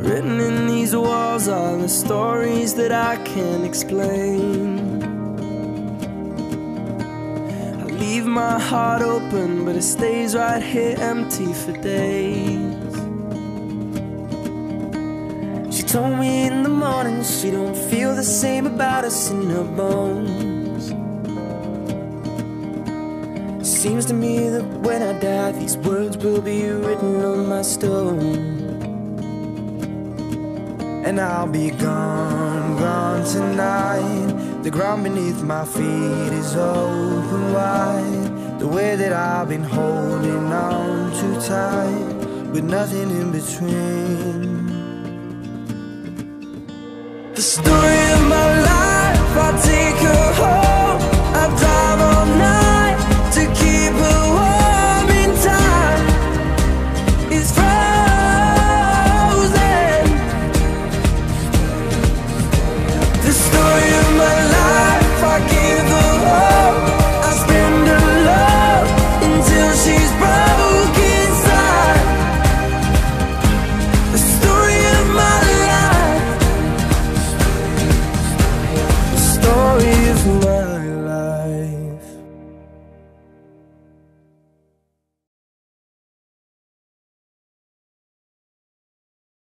Written in these walls are the stories that I can't explain. I leave my heart open, but it stays right here empty for days. She told me in the morning she don't feel the same about us in her bones. Seems to me that when I die, these words will be written on my stone. And I'll be gone, gone tonight. The ground beneath my feet is open wide. The way that I've been holding on too tight, with nothing in between. The story